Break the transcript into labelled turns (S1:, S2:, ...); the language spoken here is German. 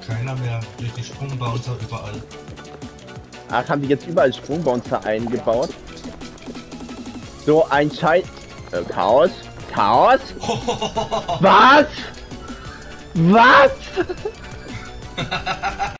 S1: Keiner mehr. Durch die Sprungbouncer überall.
S2: Ach, haben die jetzt überall Sprungbouncer eingebaut? So ein Scheiß... Chaos? Chaos? Was? Was?